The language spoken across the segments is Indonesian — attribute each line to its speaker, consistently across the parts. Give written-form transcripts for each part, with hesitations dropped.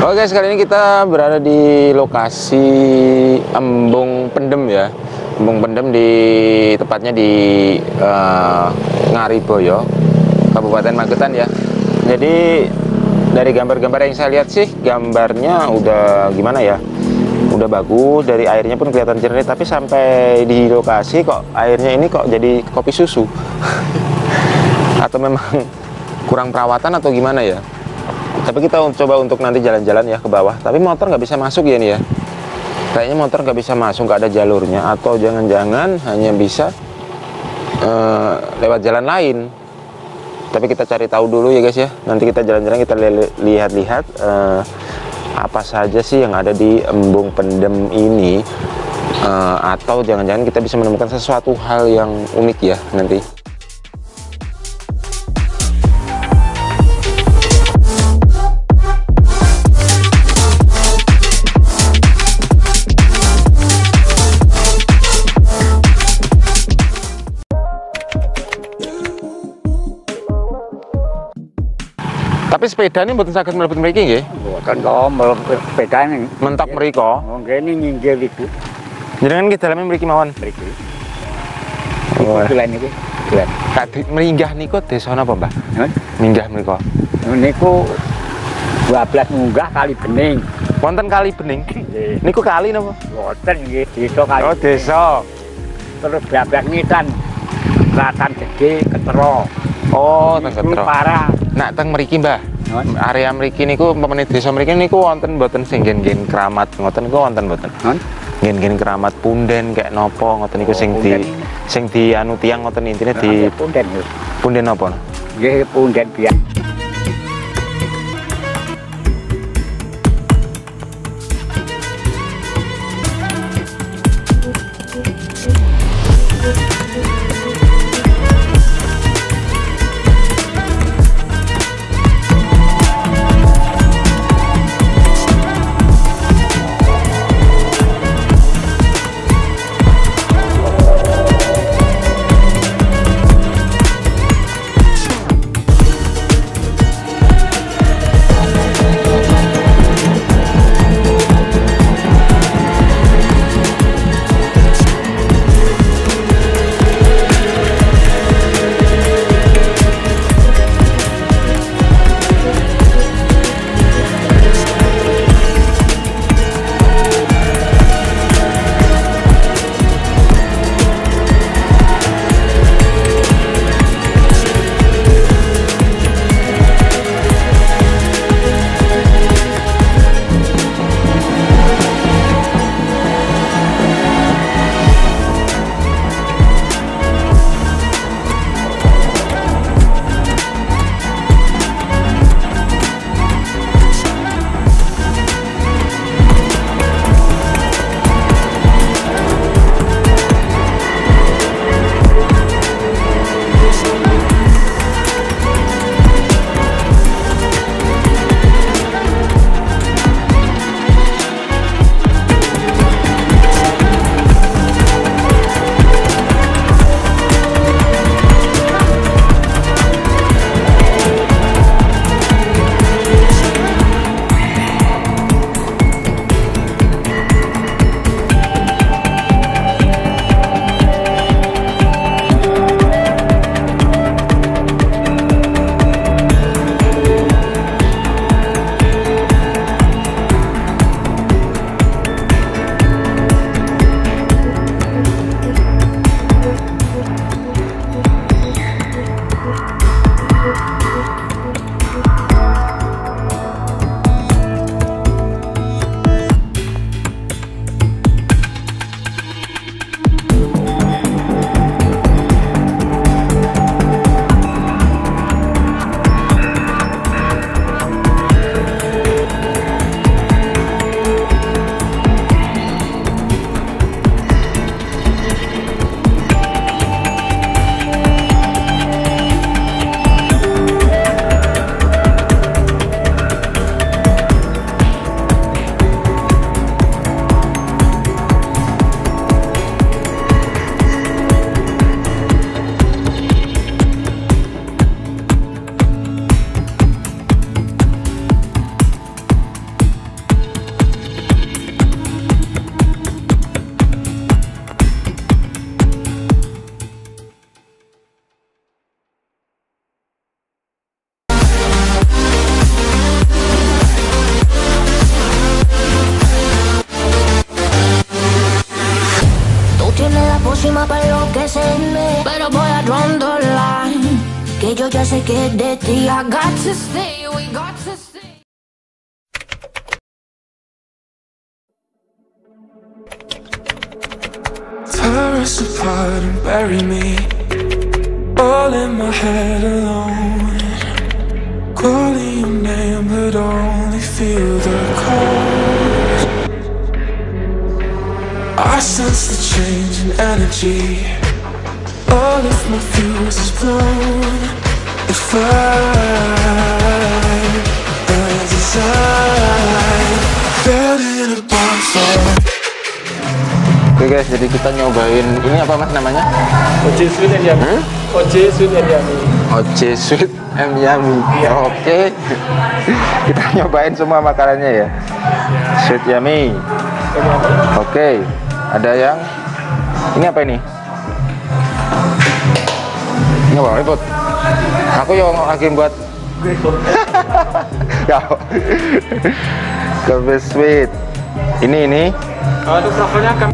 Speaker 1: Oke guys, kali ini kita berada di lokasi Embung Pendem ya. Embung Pendem tepatnya di Ngariboyo, Kabupaten Magetan ya. Jadi dari gambar-gambar yang saya lihat sih, gambarnya udah gimana ya, udah bagus, dari airnya pun kelihatan jernih. Tapi sampai di lokasi kok airnya ini kok jadi kopi susu atau memang kurang perawatan atau gimana ya. Tapi kita coba untuk nanti jalan-jalan ya ke bawah. Tapi motor nggak bisa masuk ya nih ya. Kayaknya motor nggak bisa masuk, nggak ada jalurnya. Atau jangan-jangan hanya bisa lewat jalan lain. Tapi kita cari tahu dulu ya guys ya. Nanti kita jalan-jalan, kita lihat-lihat apa saja sih yang ada di Embung Pendem ini. Atau jangan-jangan kita bisa menemukan sesuatu hal yang unik ya nanti. Tapi sepeda ini mboten saged mlebet mriki nggih?
Speaker 2: Mboten kok, mlebet sepeda ini.
Speaker 1: Mentok mriko.
Speaker 2: Nggih nyinggil iku.
Speaker 1: Jenengan ki daleme mriki mawon.
Speaker 2: Mriki.
Speaker 1: Oh.
Speaker 2: Dolan iki. Dolan.
Speaker 1: Kak minggah niku desa napa, Mbah? Minggah mriko.
Speaker 2: Niku 12 munggah Kali Bening.
Speaker 1: Wonten Kali Bening.
Speaker 2: Nggih.
Speaker 1: Niku kali napa?
Speaker 2: Mboten nggih, desa Kali.
Speaker 1: Oh, desa.
Speaker 2: Terus blabak ngitan. Ratan Gede, Ketero.
Speaker 1: Oh, teng Ketero.
Speaker 2: Parah.
Speaker 1: Nak teng mriki, Mbah. Area mriki niku pemene desa mriki niku wonten mboten sing nggen keramat ngoten niku wonten mboten? Nggen keramat punden kayak nopo ngoten niku sing di anu tiyang ngoten intine di
Speaker 2: punden.
Speaker 1: Punden napa?
Speaker 2: Nggih, punden biyen.
Speaker 3: ya sé que de ti I got to stay, we got to stay.
Speaker 4: Tear us apart and bury me all in my head alone. Calling your name but only feel the cold. I sense the change in energy. All of my fuse is blown. If I burns inside, building a bonfire.
Speaker 1: Oke guys, jadi kita nyobain ini apa mas namanya?
Speaker 5: OJ Sweet and Yummy. OJ Sweet and Yummy.
Speaker 1: OJ Sweet and Yummy. Oke. Kita nyobain semua makanannya ya. Sweet Yummy. Oke. Ada yang ini apa ini? Ini apa? Ribut. Aku yang lagi buat. Ya. Kopi sweet. Ini.
Speaker 5: Aduh, travelnya akan.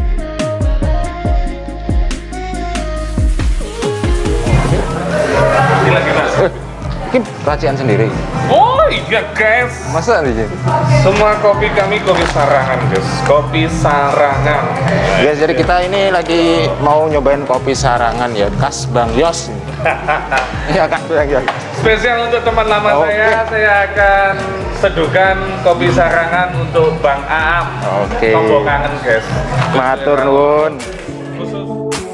Speaker 1: Ini racian sendiri.
Speaker 6: Oh iya guys,
Speaker 1: Masa nih?
Speaker 6: semua kopi kami kopi sarangan guys, kopi sarangan.
Speaker 1: Guys, jadi kita ini lagi mau nyobain kopi sarangan ya, khas Bang Yos. Iya kan Bang Yos.
Speaker 6: Spesial untuk teman lama
Speaker 1: Oke.
Speaker 6: saya akan seduhkan kopi sarangan untuk Bang Aam.
Speaker 1: Oke.
Speaker 6: Tombol kangen guys.
Speaker 1: Matur nuwun.
Speaker 6: Khusus.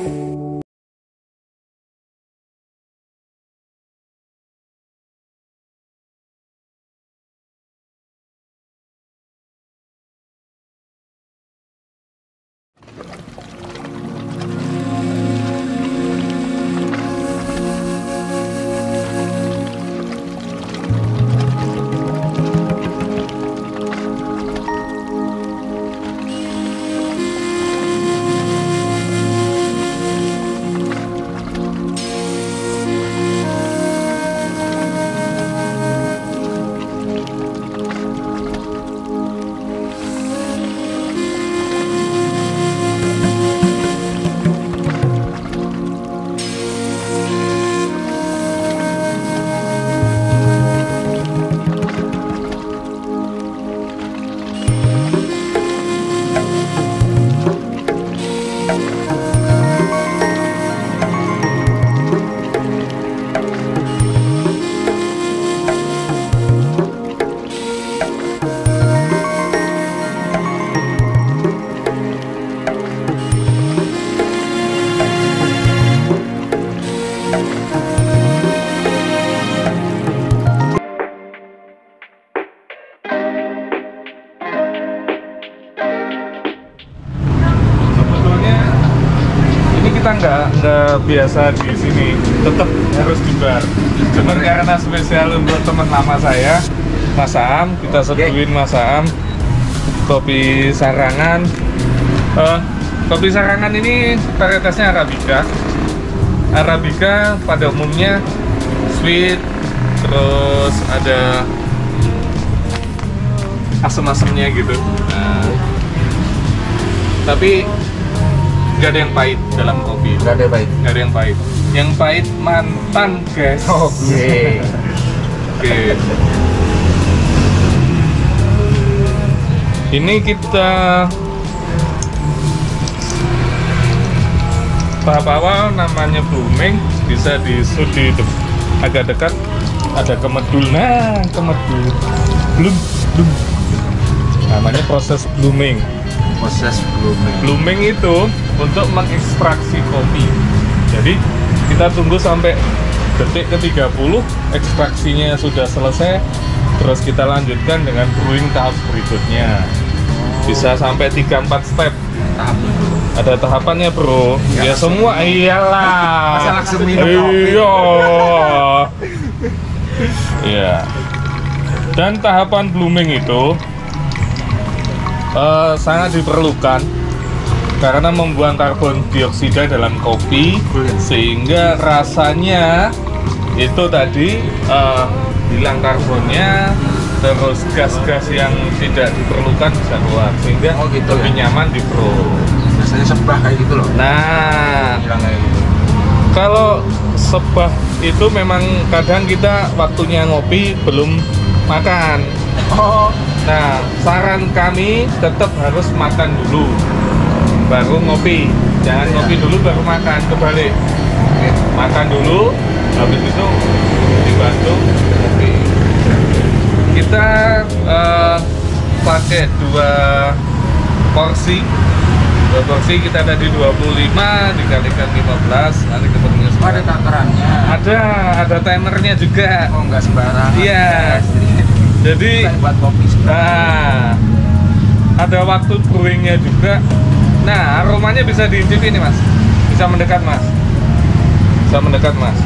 Speaker 6: Kita nggak biasa di sini, tetap harus di bar. Cuman karena spesial untuk teman lama saya, Mas Aam, kita seduhin Mas Aam kopi sarangan. Kopi sarangan ini varietasnya Arabica. Arabica pada umumnya sweet, terus ada asam-asamnya gitu. Nah, tapi nggak ada yang pahit dalam kopi.
Speaker 1: Nggak ada baik.
Speaker 6: Nggak ada yang pahit. Yang pahit mantan, guys.
Speaker 1: Oke.
Speaker 6: Oke. Ini kita tahap awal namanya blooming, bisa di agak dekat ada kemedul. Nah, kemedul. Bloom. Namanya proses blooming.
Speaker 1: Proses blooming.
Speaker 6: Blooming itu untuk mengekstraksi kopi. Jadi kita tunggu sampai detik ke-30, ekstraksinya sudah selesai, terus kita lanjutkan dengan brewing tahap berikutnya. Bisa sampai 3-4 step. Ada tahapannya bro. Ya semua iyalah.
Speaker 1: Masa langsung minum kopi?
Speaker 6: Iya. Iya. Dan tahapan blooming itu sangat diperlukan karena membuang karbon dioksida dalam kopi sehingga rasanya itu tadi hilang karbonnya, terus gas-gas yang tidak diperlukan bisa keluar sehingga lebih nyaman di perut.
Speaker 1: Biasanya sembah kayak gitu loh.
Speaker 6: Nah,
Speaker 1: Hilang kayak gitu.
Speaker 6: kalau sebah itu memang kadang kita waktunya ngopi belum makan.
Speaker 1: Oh,
Speaker 6: Nah, saran kami tetap harus makan dulu, baru ngopi. Jangan ngopi dulu baru makan, kebalik. Makan dulu, habis itu dibantu ngopi. Kita pakai 2 porsi. 2 porsi kita tadi 25 dikalikan 15, nanti ketemunya
Speaker 1: ada takarannya.
Speaker 6: ada timernya juga.
Speaker 1: Oh, nggak sembarangan.
Speaker 6: Iya. Jadi
Speaker 1: buat kopi.
Speaker 6: nah, ada waktu brewingnya juga. Nah, aromanya bisa diicipi nih Mas. Bisa mendekat Mas. Bisa mendekat Mas.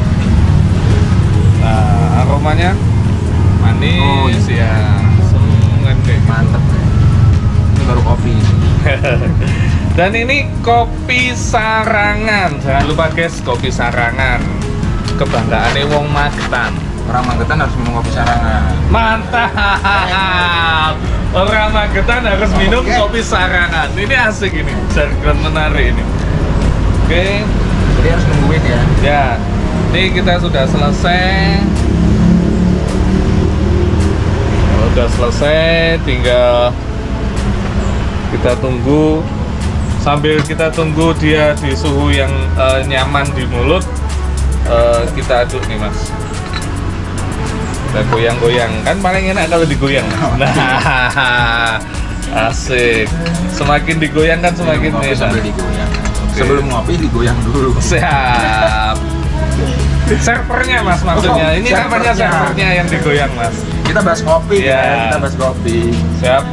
Speaker 6: Nah, aromanya manis ya. Sengen deh.
Speaker 1: Mantep. Ini baru kopi.
Speaker 6: Dan ini kopi Sarangan. Jangan lupa guys, kopi Sarangan. Kebanggaannya wong Magetan.
Speaker 1: Orang Magetan harus minum kopi Sarangan.
Speaker 6: Mantap. Orang Magetan harus minum kopi Sarangan. Ini asik ini, jargon menarik ini. Oke,
Speaker 1: Jadi harus nungguin ya.
Speaker 6: ya. Ini kita sudah selesai. Sudah selesai, tinggal kita tunggu. Sambil kita tunggu dia di suhu yang nyaman di mulut, kita aduk nih Mas. Kita goyang-goyang, kan paling enak kalau digoyang. Nah, asik. Semakin digoyang kan semakin
Speaker 1: Minum kopi
Speaker 6: enak.
Speaker 1: sambil digoyang.
Speaker 6: Oke.
Speaker 1: Sebelum ngopi digoyang dulu.
Speaker 6: Siap. Servernya Mas maksudnya. Ini namanya servernya yang digoyang Mas.
Speaker 1: Kita bahas kopi
Speaker 6: Iya.
Speaker 1: ya. Kita bahas kopi.
Speaker 6: Siap.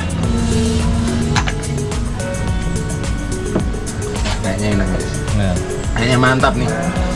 Speaker 1: Kayaknya enak guys.
Speaker 6: Nah,
Speaker 1: Kayaknya mantap nih.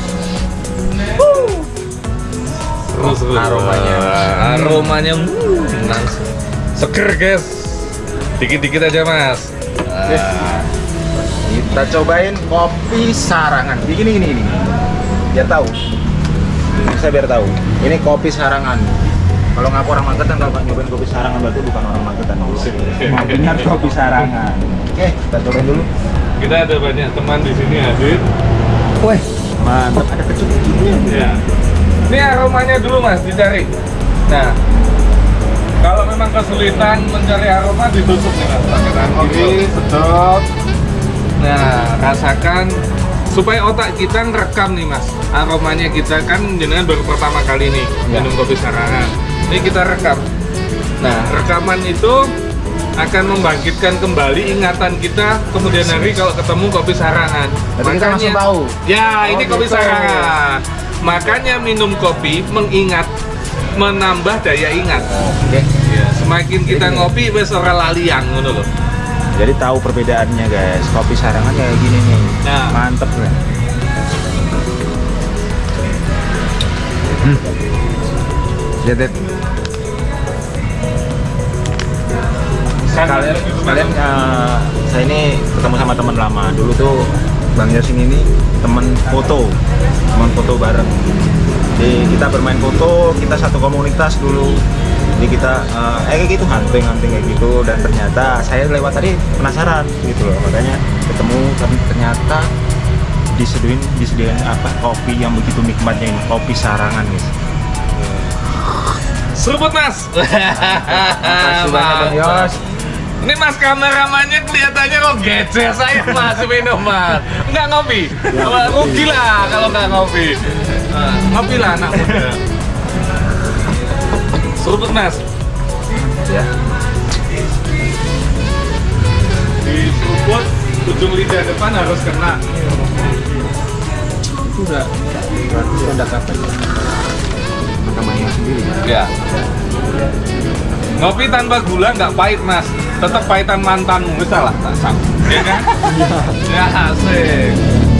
Speaker 6: terus
Speaker 1: Aromanya.
Speaker 6: Aromanya langsung seger guys. Dikit-dikit aja Mas. Nah,
Speaker 1: Kita cobain kopi Sarangan. Begini ini. Biar tahu. Saya biar tahu. Ini kopi Sarangan. Kalau ngaku orang Magetan, kalau nggak nyobain kopi Sarangan berarti bukan orang Magetan. Maksudnya kopi Sarangan. Oke, kita cobain dulu.
Speaker 6: kita ada banyak teman di sini hadir.
Speaker 1: Wih, mantap. Ada kecut-kecutnya.
Speaker 6: Ya. Ini aromanya dulu Mas dicari. Nah, kalau memang kesulitan mencari aroma ditusuk nih Mas pakai tangan
Speaker 1: Oke,
Speaker 6: gini.
Speaker 1: sedap.
Speaker 6: Nah, rasakan supaya otak kita ngerekam nih Mas. Aromanya kita kan jenengan baru pertama kali nih
Speaker 1: Ya.
Speaker 6: minum kopi Sarangan. Ini kita rekam. Nah, rekaman itu akan membangkitkan kembali ingatan kita kemudian hari kalau ketemu kopi Sarangan.
Speaker 1: Berarti kita langsung tahu.
Speaker 6: Ya,
Speaker 1: Oh,
Speaker 6: ini kopi
Speaker 1: gitu.
Speaker 6: Sarangan. Makanya minum kopi mengingat, menambah daya ingat.
Speaker 1: Oke.
Speaker 6: Ya, semakin kita
Speaker 1: Jadi,
Speaker 6: ngopi wis ora laliang ngono loh.
Speaker 1: Jadi tahu perbedaannya guys. Kopi Sarangan kayak gini nih.
Speaker 6: Nah.
Speaker 1: Mantep nih. Lihat, lihat. Kalian saya ini ketemu sama teman lama. Dulu tuh Bang Yasin ini teman foto bareng. Jadi kita bermain foto, kita satu komunitas dulu. Jadi kita kayak gitu hunting kayak gitu, dan ternyata saya lewat tadi penasaran gitu loh, makanya ketemu, tapi ternyata disediain apa kopi yang begitu nikmatnya ini, kopi Sarangan guys.
Speaker 6: Seruput Mas.
Speaker 1: Makasih banyak Bang Yos.
Speaker 6: Ini Mas kameramannya kelihatannya kok gece, saya masih minum Mas. Enggak ngopi. Rugi lah kalau nggak ngopi. Ngopi lah anak muda. Seruput Mas.
Speaker 1: Ya.
Speaker 6: Di seruput ujung lidah depan harus kena.
Speaker 1: Itu udah berarti udah kapan? Makamnya sendiri.
Speaker 6: Ya. Ngopi tanpa gula nggak pahit Mas. Tetap pahitan mantanmu, bisa lah, tak sang. Ya kan? Ya asik.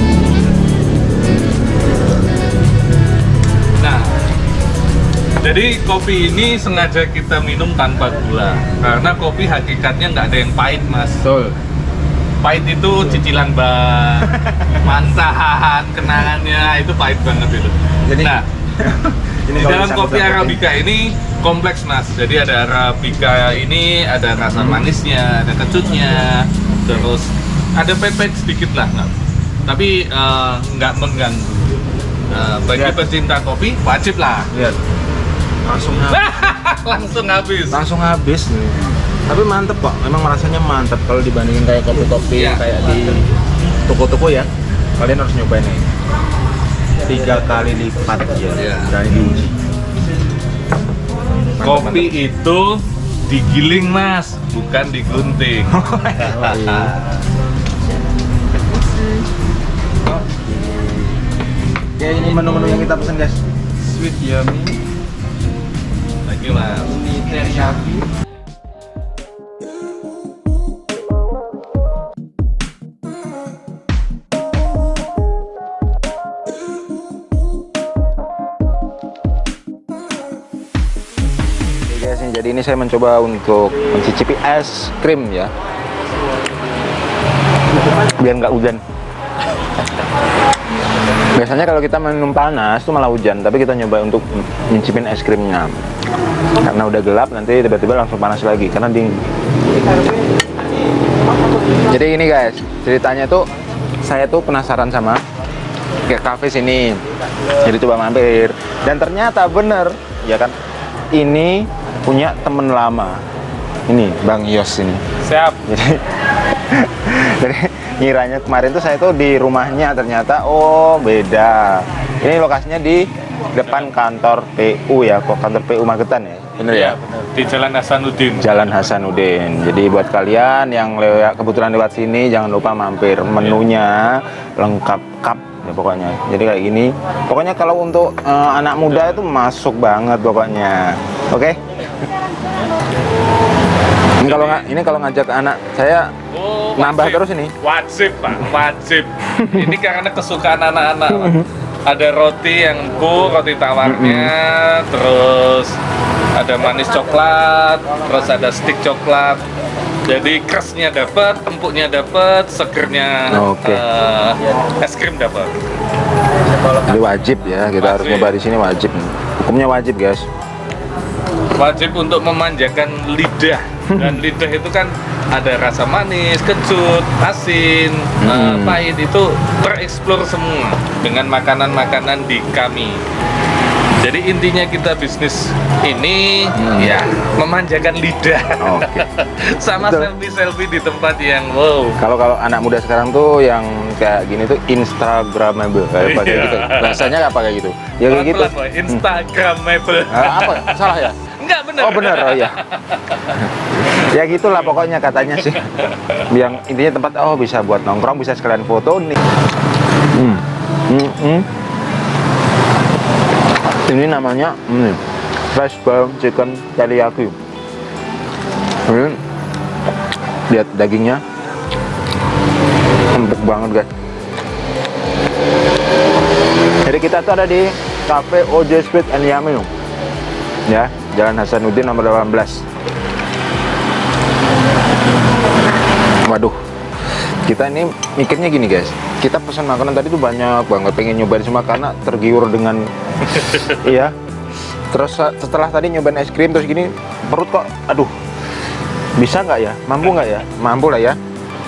Speaker 6: Nah, jadi kopi ini sengaja kita minum tanpa gula, karena kopi hakikatnya nggak ada yang pahit Mas.
Speaker 1: Betul.
Speaker 6: Pahit itu cicilan bang, mantan, kenangannya itu pahit banget itu.
Speaker 1: Jadi-
Speaker 6: nah,
Speaker 1: Ini
Speaker 6: di
Speaker 1: kalau
Speaker 6: dalam
Speaker 1: disangkut
Speaker 6: kopi
Speaker 1: sampai
Speaker 6: Arabica ini kompleks Mas. Jadi ada Arabica ini ada rasa manisnya, ada kecutnya, terus ada pahit-pahit sedikit lah, nggak. Tapi nggak mengganggu. Nah, bagi
Speaker 1: Lihat.
Speaker 6: pecinta kopi wajib lah.
Speaker 1: Lihat. Langsung habis nih. Tapi mantep kok, memang rasanya mantep kalau dibandingin kayak kopi-kopi
Speaker 6: Iya.
Speaker 1: kayak di toko-toko ya. Kalian harus nyobain nih. 3 kali lipat ya.
Speaker 6: Iya.
Speaker 1: Dari diuji. Mantep,
Speaker 6: Kopi itu digiling mas, bukan digunting.
Speaker 1: mantep. Oke, ini menu-menu yang kita pesen guys.
Speaker 5: Sweet yummy,
Speaker 6: Lagi mas.
Speaker 5: uni teriyaki.
Speaker 1: Oke guys, jadi ini saya mencoba untuk mencicipi es krim ya. Biar nggak hujan. Biasanya kalau kita minum panas itu malah hujan, tapi kita nyoba untuk mencicipin es krimnya. Karena udah gelap, nanti tiba-tiba langsung panas lagi karena dingin. Jadi ini guys, ceritanya tuh saya tuh penasaran sama kayak cafe sini. Jadi coba mampir dan ternyata bener, ya kan? Ini punya temen lama. Ini Bang Yos ini.
Speaker 6: Siap.
Speaker 1: Jadi ngiranya kemarin tuh saya tuh di rumahnya, ternyata oh beda. Ini lokasinya di depan kantor PU ya, kok kantor PU Magetan ya. Bener ya?
Speaker 6: Benar. Di Jalan Hasanuddin.
Speaker 1: Jalan Hasanuddin. Jadi buat kalian yang kebetulan lewat sini jangan lupa mampir. Menunya lengkap kap ya pokoknya. Jadi kayak gini. Pokoknya kalau untuk anak muda itu masuk banget pokoknya. Oke? Ini kalau ngajak anak saya
Speaker 6: Oh,
Speaker 1: nambah
Speaker 6: wajib.
Speaker 1: terus ini.
Speaker 6: Wajib pak, wajib. Ini karena kesukaan anak-anak. Pak. Ada roti yang empuk, roti tawarnya, terus ada manis coklat, terus ada stick coklat. Jadi kerasnya dapat, empuknya dapat, segernya
Speaker 1: Oke.
Speaker 6: Es krim dapat.
Speaker 1: Jadi wajib ya, kita harus
Speaker 6: Wajib.
Speaker 1: nyoba di sini wajib. Hukumnya wajib guys.
Speaker 6: Wajib untuk memanjakan lidah, dan lidah itu kan ada rasa manis, kecut, asin, pahit, itu tereksplor semua dengan makanan-makanan di kami. Jadi intinya kita bisnis ini ya memanjakan lidah.
Speaker 1: Oke.
Speaker 6: Sama
Speaker 1: Betul.
Speaker 6: selfie-selfie di tempat yang wow.
Speaker 1: Kalau anak muda sekarang tuh yang kayak gini tuh Instagramable kayak apa kayak
Speaker 6: Iya.
Speaker 1: gitu. Bahasanya apa kayak gitu? Ya kayak gitu.
Speaker 6: Pelan-pelan, Boy. Instagramable.
Speaker 1: Apa? Salah ya?
Speaker 6: Enggak benar.
Speaker 1: Oh benar, oh iya. Ya gitulah pokoknya katanya sih. Yang intinya tempat oh bisa buat nongkrong, bisa sekalian foto nih. Ini namanya fresh bone chicken teriyaki. Ini lihat dagingnya empuk banget guys. Jadi kita tuh ada di Cafe OJ Sweet and Yummy ya, Jalan Hasanuddin nomor 18. Waduh, kita ini mikirnya gini guys, kita pesan makanan tadi tuh banyak banget, pengen nyobain semua karena tergiur dengan iya. Terus setelah tadi nyobain es krim terus gini perut kok aduh, bisa nggak ya, mampu nggak ya, mampu lah ya.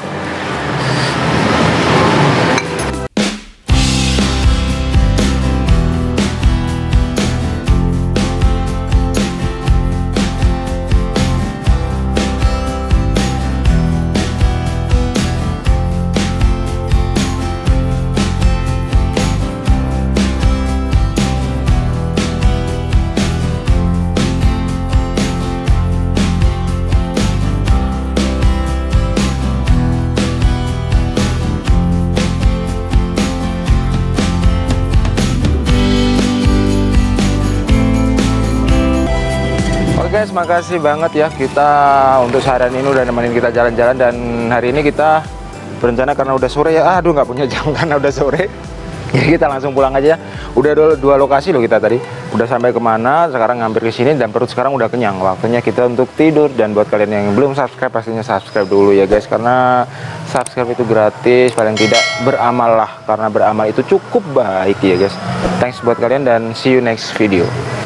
Speaker 1: Guys, makasih banget ya kita untuk seharian ini udah nemenin kita jalan-jalan, dan hari ini kita berencana karena udah sore ya, aduh nggak punya jam karena udah sore, jadi kita langsung pulang aja. Udah dua lokasi loh kita tadi, udah sampai kemana, sekarang ngampir ke sini dan perut sekarang udah kenyang. Waktunya kita untuk tidur, dan buat kalian yang belum subscribe pastinya subscribe dulu ya guys, karena subscribe itu gratis, paling tidak beramal lah, karena beramal itu cukup baik ya guys. Thanks buat kalian dan see you next video.